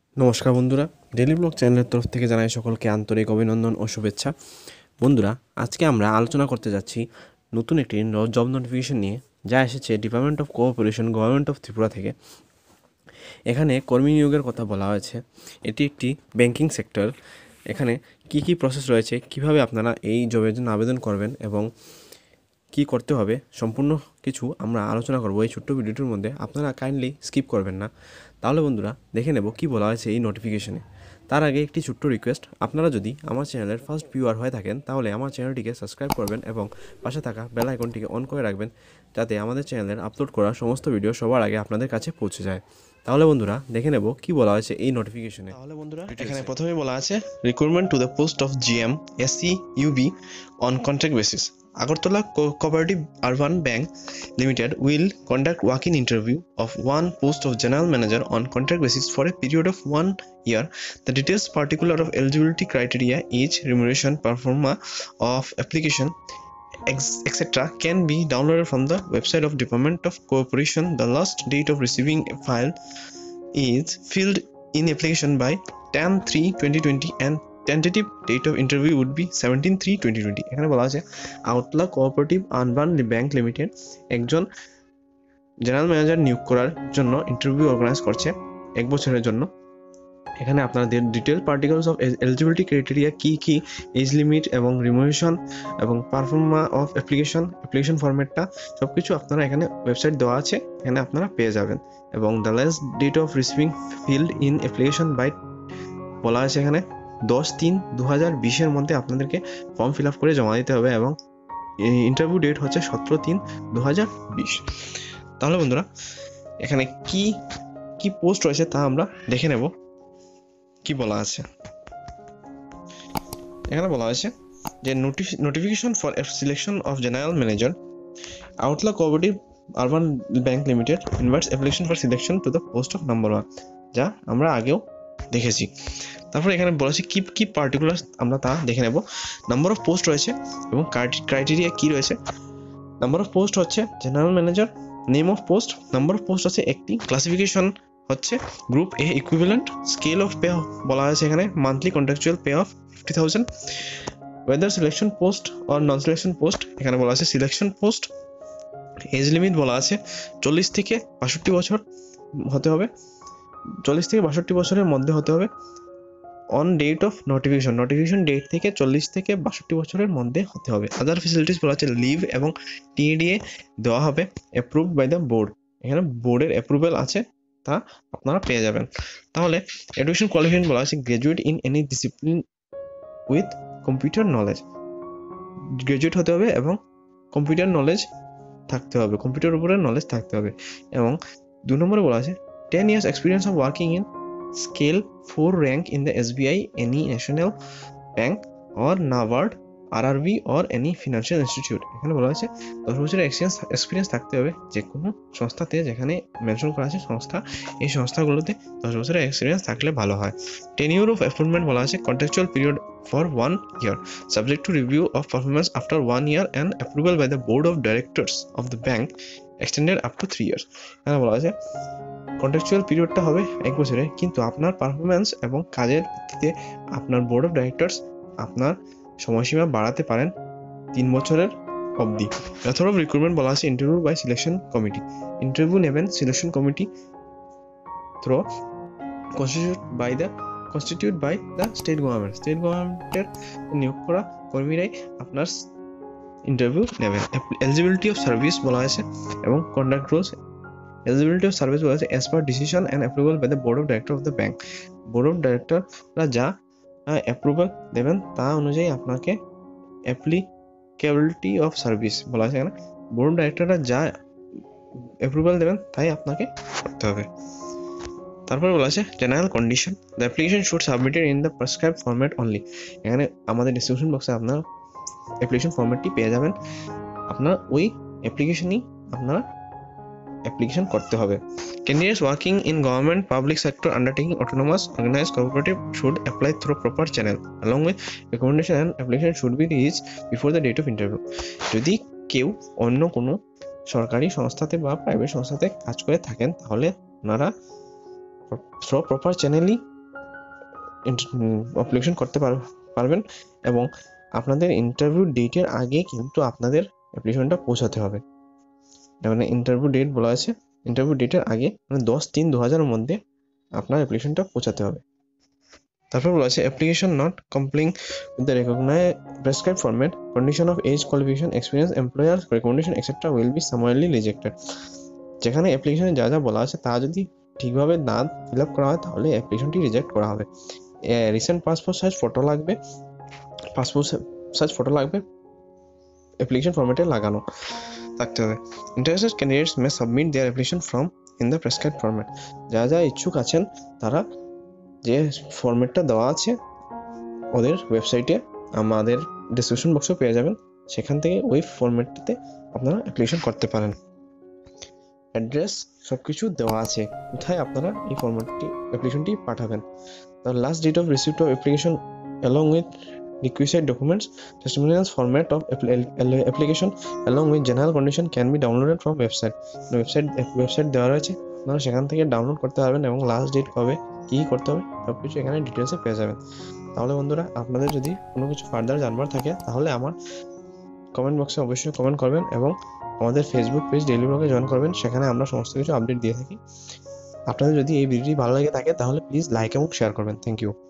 নমস্কার বন্ধুরা, daily blog চ্যানেলের তরফ থেকে জানাই সকলকে আন্তরিক অভিনন্দন ও শুভেচ্ছা। বন্ধুরা, আজকে আমরা আলোচনা করতে যাচ্ছি নতুন একটি জব নোটিফিকেশন নিয়ে, যা এসেছে department of cooperation, government of Tripura থেকে। এখানে কর্মী নিয়োগের কথা বলা হয়েছে। এটি একটি ব্যাংকিং সেক্টর। এখানে কি কি প্রসেস রয়েছে, কিভাবে আপনারা এই জবের জন্য আবেদন করবেন এবং কি করতে হবে, সম্পূর্ণ কিছু আমরা আলোচনা করব এই ছোট্ট ভিডিওটির মধ্যে। আপনারা কাইন্ডলি স্কিপ করবেন না। তাহলে বন্ধুরা, দেখে নেব কি বলা হয়েছে এই নোটিফিকেশনে। তার আগে একটি ছোট্ট রিকোয়েস্ট, আপনারা যদি আমার চ্যানেলের ফার্স্ট ভিউয়ার হয়ে থাকেন তাহলে আমার চ্যানেলটিকে সাবস্ক্রাইব করবেন এবং পাশে থাকা বেল আইকনটিকে অন করে রাখবেন, যাতে আমাদের চ্যানেলের আপলোড করা সমস্ত ভিডিও সবার আগে আপনাদের কাছে পৌঁছে যায়। তাহলে বন্ধুরা, দেখে নেব কি বলা হয়েছে এই নোটিফিকেশনে। তাহলে বন্ধুরা, এখানে প্রথমে বলা আছে recruitment to the post of GM SC UB on contract basis. Agartala cooperative urban bank limited will conduct walk-in interview of one post of general manager on contract basis for a period of 1 year. The details particular of eligibility criteria, age, remuneration, performance of application, etc. can be downloaded from the website of Department of Cooperation. The last date of receiving a file is filled in application by 10/3/2020 and tentative date of interview would be 17/3/2020. এখানে বলা আছে আউটলা cooperative urban bank limited একজন general manager নিয়োগ করার জন্য interview organise করছে 1 বছরের জন্য। এখানে আপনাদের detail particulars of eligibility criteria কি কি, এজ লিমিট এবং রিমুনেশন এবং পারফরমা অফ অ্যাপ্লিকেশন ফরম্যাটটা সবকিছু আপনারা এখানে ওয়েবসাইট দেওয়া আছে, এখানে আপনারা পেয়ে যাবেন। এবং the last date of receiving filled in application by বলা আছে এখানে 10/3/2020 মধ্যে আপনাদেরকে ফর্ম ফিল আপ করে জমা দিতে হবে এবং ইন্টারভিউ ডেট হচ্ছে 17/3/2020। তাহলে বন্ধুরা, এখানে কি কি পোস্ট রয়েছে তা আমরা দেখে নেব। কি বলা আছে এখানে বলা আছে যে notification for selection of general manager আউটলা cooperative urban bank limited invites application for selection to the post of number 1, যা আমরা আগেও দেখেছি। তারপরে এখানে বলেছে কি কি পার্টিকুলার আমরা তা দেখে নেব। নাম্বার অফ পোস্ট রয়েছে এবং ক্রাইটেরিয়া কি রয়েছে। নাম্বার অফ পোস্ট হচ্ছে general manager, name of post, number of post আছে একটি, ক্লাসিফিকেশন হচ্ছে group A equivalent, scale of pay বলা আছে এখানে monthly contractual pay of 50,000, whether selection post or non selection post, এখানে বলা আছে সিলেকশন পোস্ট। এজ লিমিট বলা আছে 40 থেকে 62 বছর হতে হবে, 40 থেকে 62 বছরের মধ্যে হতে হবে। On date of notification date থেকে 40 থেকে 62 বছরের মধ্যে হতে হবে। আদার ফেসিলিটিস বলা আছে লিভ এবং টিএডিএ দেওয়া হবে, অ্যাপ্রুভড বাই দ্য বোর্ড। এখানে বোর্ডের অ্যাপ্রুভাল আছে, তা আপনারা পেয়ে যাবেন। তাহলে এডুকেশন কোয়ালিফিকেশন বলা আছে graduate in any discipline with computer knowledge, graduate হতে হবে এবং কম্পিউটার নলেজ থাকতে হবে, কম্পিউটার উপরে নলেজ থাকতে হবে। এবং 2 নম্বরে বলা আছে 10 years experience of working in scale 4 rank in the SBI, any national bank or NABARD, RRB or any financial institute। এখানে বলা আছে 10 বছরের এক্সপিরিয়েন্স থাকতে হবে যে কোনো সংস্থাতে, যেখানে মেনশন করা আছে সংস্থা, এই সংস্থাগুলোতে 10 বছরের এক্সপিরিয়েন্স থাকলে ভালো হয়। টেনিউর অফ অ্যাপয়েন্টমেন্ট বলা আছে contractual period for 1 year, subject to review of performance after 1 year and approval by the board of directors of the bank, extended up to 3 years। এখানে বলা আছে কন্ট্রাকচুয়াল পিরিয়ডটা হবে 1 বছরের, কিন্তু আপনার পারফরমেন্স এবং কাজের ভিত্তিতে আপনার বোর্ড অফ ডাইরেক্টরস আপনার সময়সীমা বাড়াতে পারেন 3 বছরের অবধি। মেথড অফ রিক্রুটমেন্ট বলা আছে interview by selection committee, interview নেবেন selection committee through constitute by the state গভর্নমেন্টের নিয়োগ করা কর্মীরাই আপনার ইন্টারভিউ নেবেন। এলিজিবিলিটি অফ সার্ভিস বলা আছে এবং conduct rules. Eligibility of service বলা আছে as per decision and approval by the board of director of the bank. Board of ডাইরেক্টররা যা অ্যাপ্রুভাল দেবেন তা অনুযায়ী আপনাকে অ্যাপ্লিকেবিলিটি অফ সার্ভিস বলা আছে এখানে, বোর্ড অফ ডাইরেক্টররা যা অ্যাপ্রুভাল দেবেন তাই আপনাকে করতে হবে। তারপরে বলা আছে general condition, the application should submitted in the prescribe format only. এখানে আমাদের ডিসক্রিপশন বক্সে আপনার অ্যাপ্লিকেশন ফরম্যাটটি পেয়ে যাবেন, আপনার ওই অ্যাপ্লিকেশনই আপনারা অ্যাপ্লিকেশন করতে হবে। Candidates working in government public sector undertaking autonomous organized cooperative should apply through proper channel along with recommendation and application should be reached before the date of interview। যদি কেউ অন্য কোনো সরকারি সংস্থাতে বা প্রাইভেট সংস্থাতে কাজ করে থাকেন তাহলে ওনারা প্রপার চ্যানেলই অ্যাপ্লিকেশন করতে পারবেন এবং আপনাদের ইন্টারভিউ ডেটের আগে কিন্তু আপনাদের অ্যাপ্লিকেশনটা পৌঁছাতে হবে। মানে ইন্টারভিউ ডেট বলা আছে, ইন্টারভিউ ডেটের আগে মানে 10/3/2000 মধ্যে আপনার অ্যাপ্লিকেশনটা পৌঁছাতে হবে। তারপর বলা আছে application not complying with the recognized prescribe format, condition of age, qualification, experience, employer recommendation etcetera will be summarily rejected. যেখানে অ্যাপ্লিকেশনে যা যা বলা আছে তা যদি ঠিকভাবে না ফিল আপ করা হয় তাহলে অ্যাপ্লিকেশনটি রিজেক্ট করা হবে। রিসেন্ট পাসপোর্ট সাইজ ফটো লাগবে, অ্যাপ্লিকেশন ফরম্যাটে লাগানো থাকতে হবে। Interested candidates may submit their application form in the prescribe format. যারা যারা ইচ্ছুক আছেন তারা যে ফরম্যাটটা দেওয়া আছে ওদের ওয়েবসাইটে, আমাদের ডিসক্রিপশন বক্সে পেয়ে যাবেন, সেখান থেকে ওই ফরম্যাটটিতে আপনারা অ্যাপ্লিকেশন করতে পারেন। অ্যাড্রেস সব কিছু দেওয়া আছে, কোথায় আপনারা এই অ্যাপ্লিকেশনটি পাঠাবেন। The last date of receipt of application along with requisite documents, testimonials, format of application along with general condition can be downloaded from website দেওয়া রয়েছে, আপনারা সেখান থেকে ডাউনলোড করতে পারবেন এবং লাস্ট ডেট কবে কী করতে হবে সব কিছু এখানে ডিটেলসে পেয়ে যাবেন। তাহলে বন্ধুরা, আপনাদের যদি কোনো কিছু ফার্দার জানবার থাকে তাহলে আমার কমেন্ট বক্সে অবশ্যই কমেন্ট করবেন এবং আমাদের ফেসবুক পেজ ডেইলি ব্লগে জয়েন করবেন, সেখানে আমরা সমস্ত কিছু আপডেট দিয়ে থাকি। আপনাদের যদি এই ভিডিওটি ভালো লাগে থাকে তাহলে প্লিজ লাইক এবং শেয়ার করবেন। Thank you.